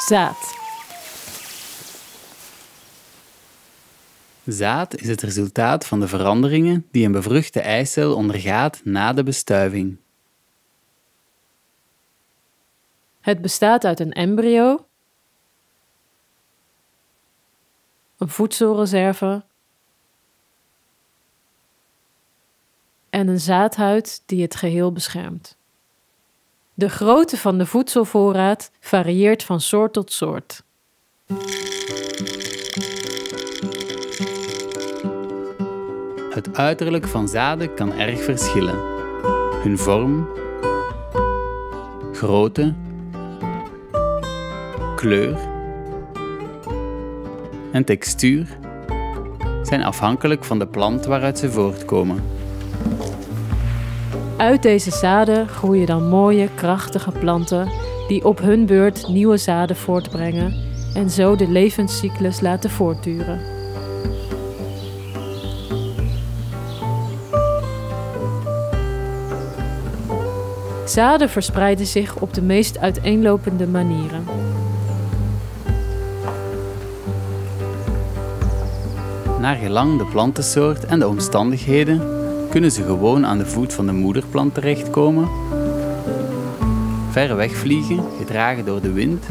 Zaad. Zaad is het resultaat van de veranderingen die een bevruchte eicel ondergaat na de bestuiving. Het bestaat uit een embryo, een voedselreserve en een zaadhuid die het geheel beschermt. De grootte van de voedselvoorraad varieert van soort tot soort. Het uiterlijk van zaden kan erg verschillen. Hun vorm, grootte, kleur en textuur zijn afhankelijk van de plant waaruit ze voortkomen. Uit deze zaden groeien dan mooie, krachtige planten die op hun beurt nieuwe zaden voortbrengen en zo de levenscyclus laten voortduren. Zaden verspreiden zich op de meest uiteenlopende manieren. Naar gelang de plantensoort en de omstandigheden kunnen ze gewoon aan de voet van de moederplant terechtkomen, ver wegvliegen, gedragen door de wind,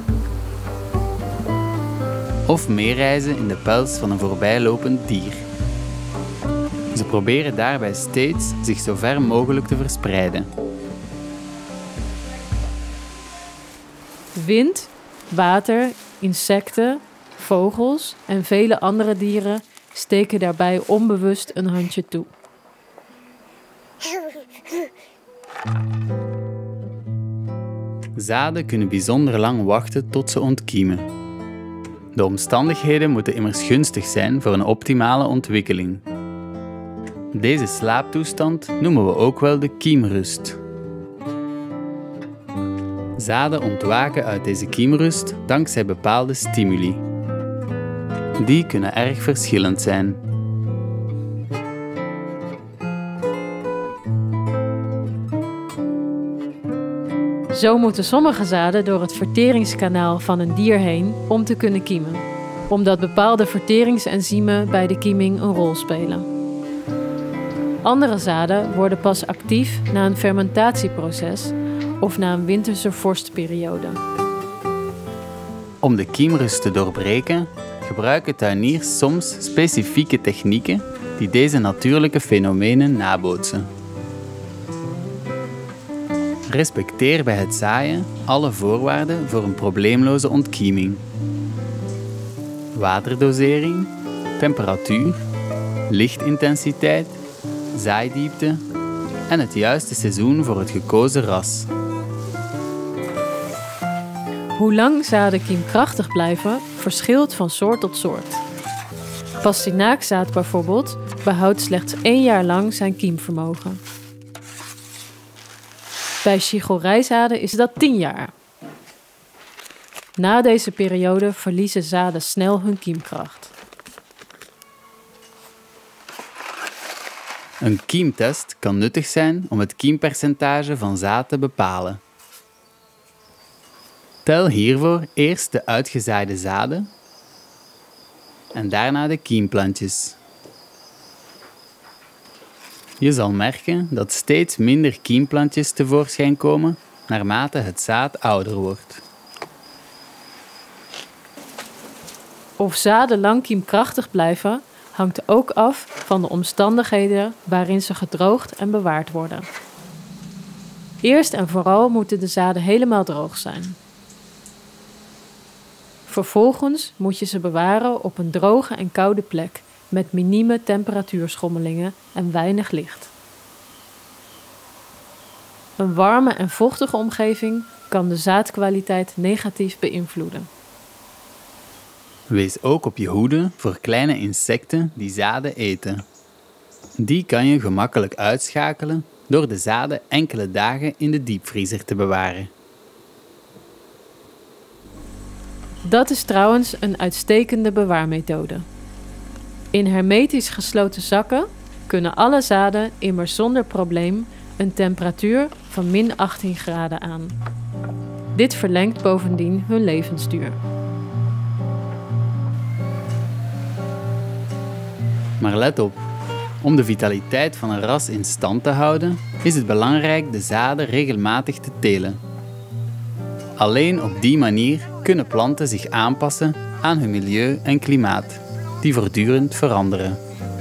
of meereizen in de pels van een voorbijlopend dier. Ze proberen daarbij steeds zich zo ver mogelijk te verspreiden. Wind, water, insecten, vogels en vele andere dieren steken daarbij onbewust een handje toe. Zaden kunnen bijzonder lang wachten tot ze ontkiemen. De omstandigheden moeten immers gunstig zijn voor een optimale ontwikkeling. Deze slaaptoestand noemen we ook wel de kiemrust. Zaden ontwaken uit deze kiemrust dankzij bepaalde stimuli. Die kunnen erg verschillend zijn. Zo moeten sommige zaden door het verteringskanaal van een dier heen om te kunnen kiemen, omdat bepaalde verteringsenzymen bij de kieming een rol spelen. Andere zaden worden pas actief na een fermentatieproces of na een winterse vorstperiode. Om de kiemrust te doorbreken, gebruiken tuiniers soms specifieke technieken die deze natuurlijke fenomenen nabootsen. Respecteer bij het zaaien alle voorwaarden voor een probleemloze ontkieming. Waterdosering, temperatuur, lichtintensiteit, zaaidiepte en het juiste seizoen voor het gekozen ras. Hoe lang zaden kiemkrachtig blijven, verschilt van soort tot soort. Pastinaakzaad bijvoorbeeld behoudt slechts 1 jaar lang zijn kiemvermogen. Bij chicorrijzaden is dat 10 jaar. Na deze periode verliezen zaden snel hun kiemkracht. Een kiemtest kan nuttig zijn om het kiempercentage van zaad te bepalen. Tel hiervoor eerst de uitgezaaide zaden en daarna de kiemplantjes. Je zal merken dat steeds minder kiemplantjes tevoorschijn komen naarmate het zaad ouder wordt. Of zaden lang kiemkrachtig blijven, hangt ook af van de omstandigheden waarin ze gedroogd en bewaard worden. Eerst en vooral moeten de zaden helemaal droog zijn. Vervolgens moet je ze bewaren op een droge en koude plek met minieme temperatuurschommelingen en weinig licht. Een warme en vochtige omgeving kan de zaadkwaliteit negatief beïnvloeden. Wees ook op je hoede voor kleine insecten die zaden eten. Die kan je gemakkelijk uitschakelen door de zaden enkele dagen in de diepvriezer te bewaren. Dat is trouwens een uitstekende bewaarmethode. In hermetisch gesloten zakken kunnen alle zaden immers zonder probleem een temperatuur van -18 graden aan. Dit verlengt bovendien hun levensduur. Maar let op, om de vitaliteit van een ras in stand te houden, is het belangrijk de zaden regelmatig te telen. Alleen op die manier kunnen planten zich aanpassen aan hun milieu en klimaat, die voortdurend veranderen.